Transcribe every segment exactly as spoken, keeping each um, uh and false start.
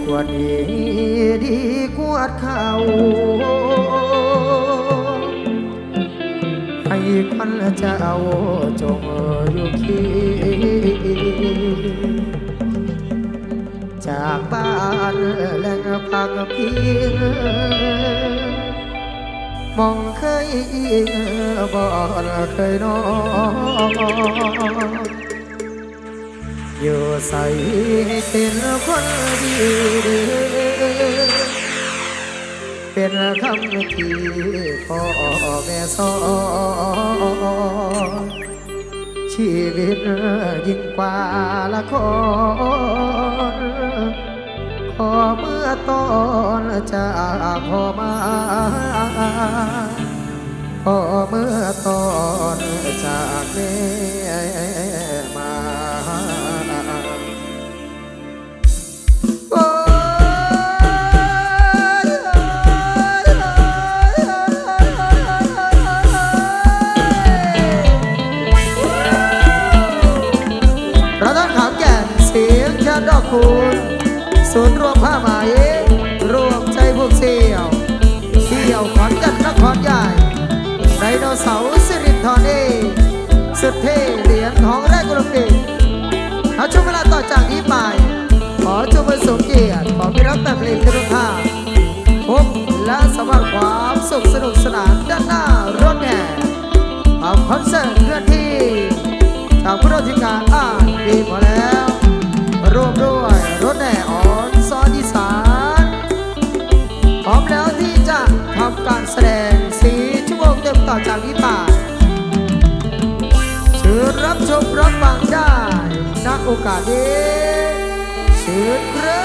วดนี้ดีกวดเขาให้พันเจ้าจงอยู่คิดจากบ้านแหล่งพักพิงมองเคยอิงบ่เคยนอนอยู่ใส่เป็นคนดีเป็นคำที่พ่อแม่สอนชีวิตยิ่งกว่าละครขอเมื่อตอนจากพ่อมาขอเมื่อตอนจากแม่มาดอกคุณศูนย์รวมผ้าไหมรวมใจพวกเสี่ยวเที่ยวขอนแก่นนครใหญ่ไดโนเสาร์สิรินธรเอสุดเท่เหรียญทองแรกโอลิมปิกเอาช่วงเวลาต่อจากนี้ไปขอจุบสมเกียรติขอพิรักแต่เพลงทุกท่าพบและสวัสดิ์ความสุขสนุกสนานด้านหน้ารถแห่ทำคอนเสิร์ตเคลื่อนที่จากผู้ราชการอ่านดีพอแล้วร่วมด้วยรถแห่ออนซอนอีสานพร้อมแล้วที่จะทำการแสดงสี่ชั่วโมงเต็มต่อจากนี้ไปเชิญรับชมรับฟังได้ณโอกาสนี้เชิญครับ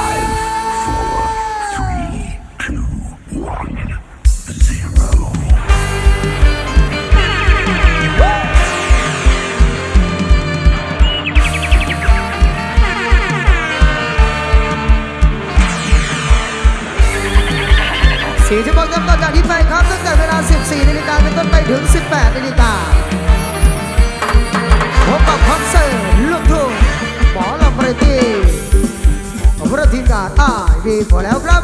สี่ชั่วโมงเต็มต่อจากนี้ไปครับตั้งแต่เวลา สิบสี่นาฬิกาเป็นต้นไปถึง สิบแปดนาฬิกาพบกับคอนเสิร์ตลูกทุ่งหมอลำวาไรตี้ของผู้ทีมงานอ้ายดีพอแล้วครับ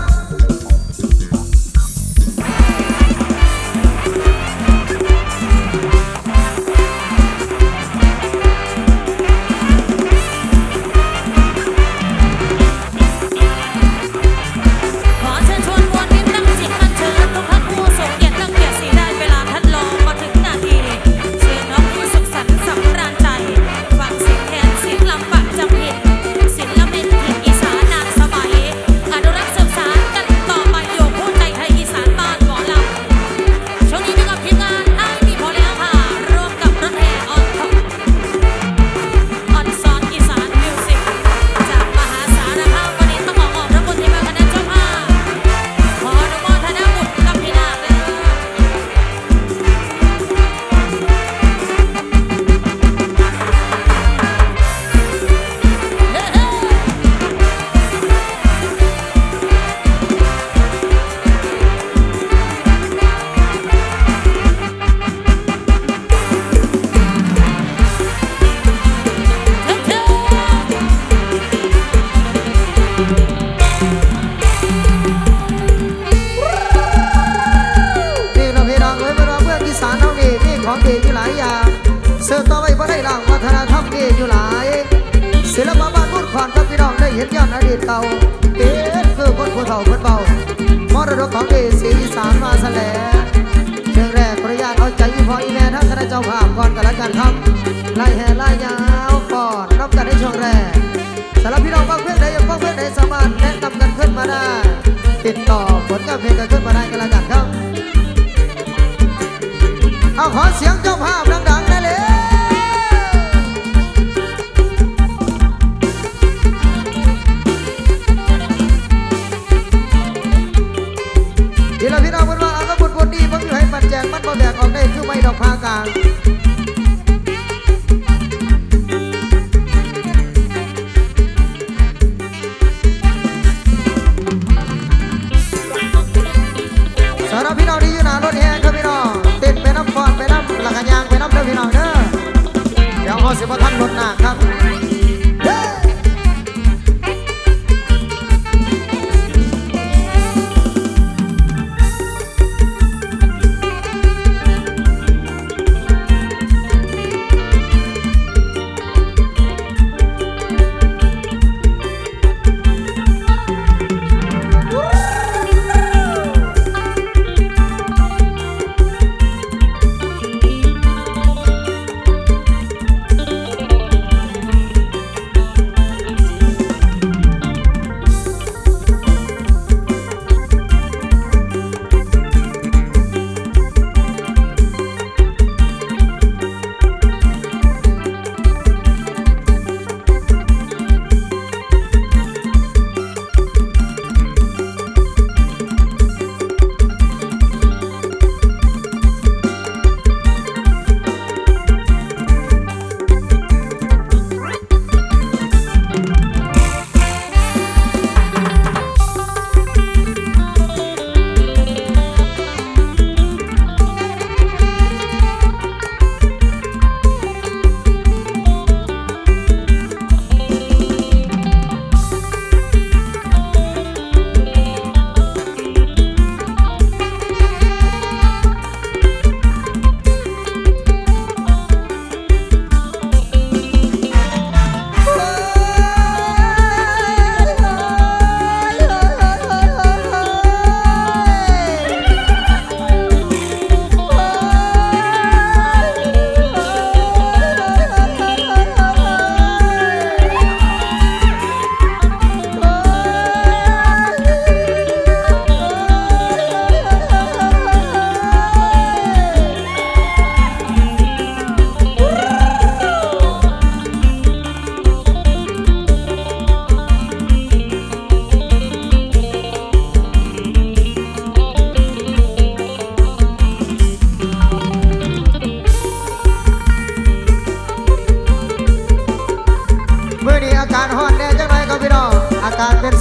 ศิลปะบ้านบุญขวัญครับพี่น้องได้เห็นย้อนอดีตเก่าเป็นคือคนผู้เฒ่าคนเบามรดกของเอสีอีสานมาแสลเชิงแรกขออนุญาตเอาใจอีพออีแม่ทั้งคณะเจ้าภาพก่อนกันละกันครับไล่แห่ไล่ยาวก่อนรับกันในช่วงแรกสำหรับพี่น้องฟังเพลงใดยังฟังเพลงใดสามารถแนะนำกันขึ้นมาได้ติดต่อผลงานเพลงกันขึ้นมาได้กันละกันครับเอาขอเสียงเจ้าภาพดังๆได้เลยทีละพี่น้องมันว่าเอาก็บุญบุญดีมันอยู่ให้ปัดแจงมันบ่แบกออกได้คือไม่ดอกพากลางสำหรับพี่น้องที่อยู่หน้ารถแห่ครับพี่น้องติดไปน้ำฟอนไปน้ำหลักยางไปน้ำเด้อพี่น้องเด้อเดี๋ยวขอสิบทันรถหนักครับ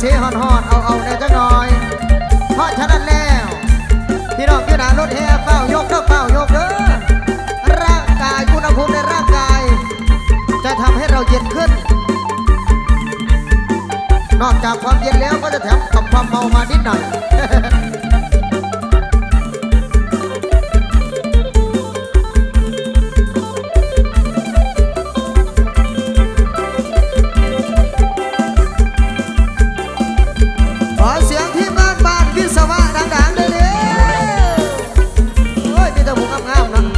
สีหอนหอนเอาเอาได้จังหน่อยเพราะฉะนั้นแล้วพี่น้องที่หนารถแห่เฝ้ายกเด้อเฝ้ายกเด้อร่างกายอุณหภูมิในร่างกายจะทำให้เราเย็นขึ้นนอกจากความเย็นแล้วก็จะแถมกับความเมามานิดหน่อยขอเสียงที่บ้านบ้านวิศวะดังๆเลยเลยโอ้ยมีแต่ผู้งามๆนะ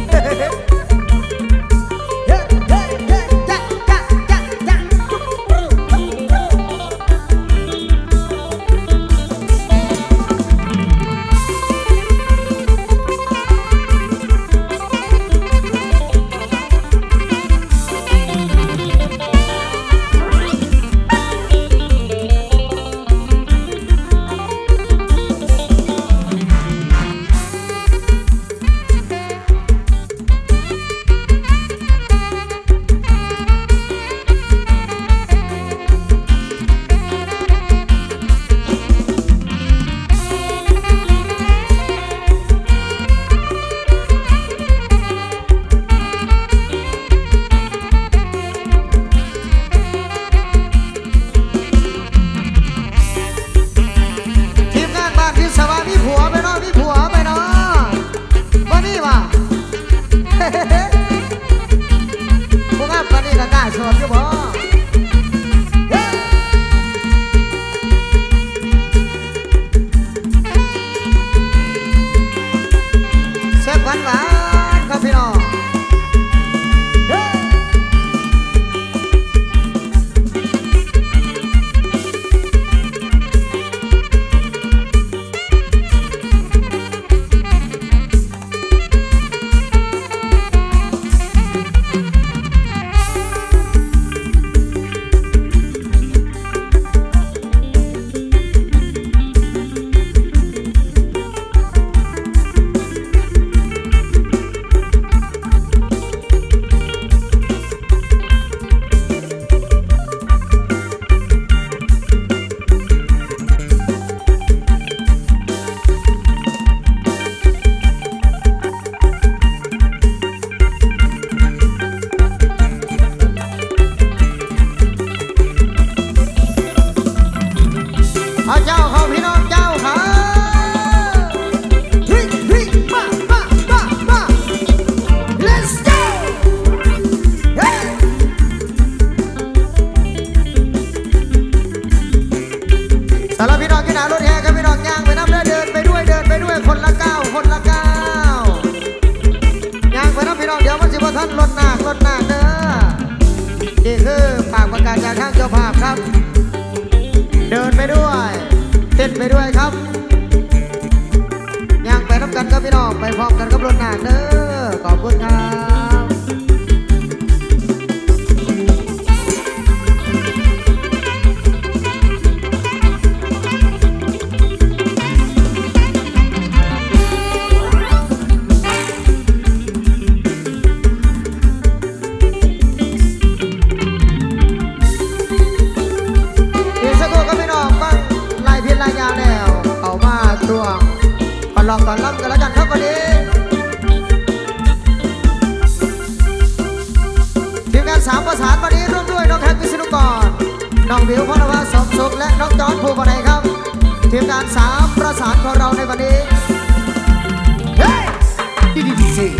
ลองก่อนล่ำกันแล้วกันครับวันนี้ทีมงานสามประสานวันนี้ร่วมด้วยน้องแท็กวิศนุกรน้องบิวพรวัฒน์สมสุขและน้องจอร์จภูมินัยครับทีมงานสามประสานของเราในวันนี้เฮ้ยดีดีดีสิ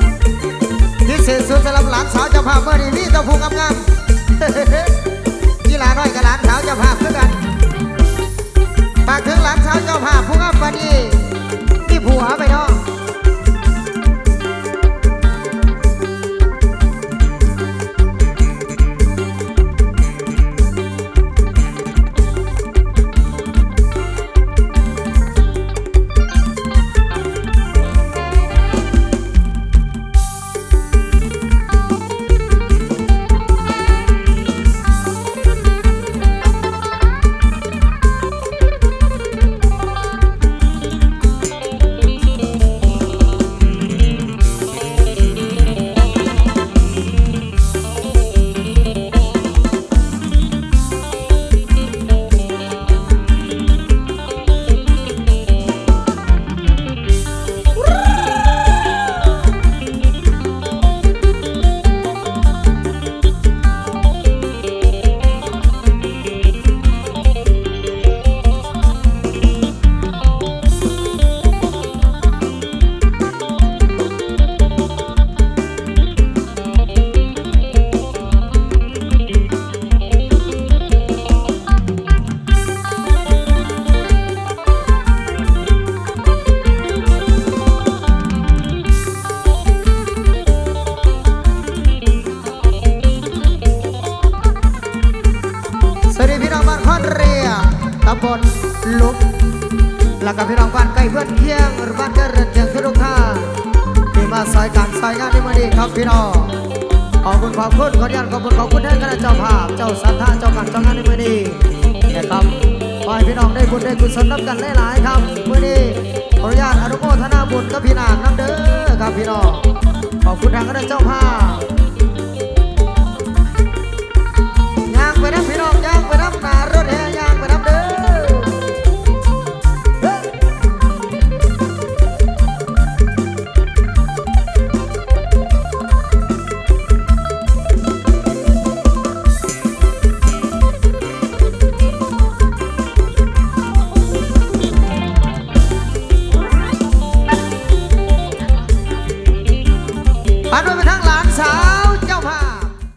สำหรับหลานสาวเจ้าภาพเมื่อนี้นี่เจ้าผู้งามๆลาน้อยกับหลานสาวเจ้าภาพด้วยกันฝากถึงหลานสาวเจ้าภาพผู้งามปานนี้ที่ผัวไปเนาะบนลุกแล้วกับพี่น้องบ้านใกล้เพื่อนเคียงหรือบ้านใกล้เรือนเคียงทุกท่าที่มาซอยการซอยงานในวันนี้ครับพี่น้องขอบคุณขอบคุณขออนุญาตขอบคุณขอบคุณให้คณะเจ้าภาพเจ้าสัทธาเจ้าการเจ้างานในวันนี้นะครับขอให้พี่น้องได้บุญได้กุศลนับกันหลายๆครับวันนี้ขออนุญาตอนุโมทนาบุญกับพี่นางน้ำเด้อครับพี่น้องขอบคุณทางคณะเจ้าภาพย่างไปนะพี่น้องย่างไปน้ำหนารถแห่ย่างไปน้ำเด้อปัดไปทางหลานสาว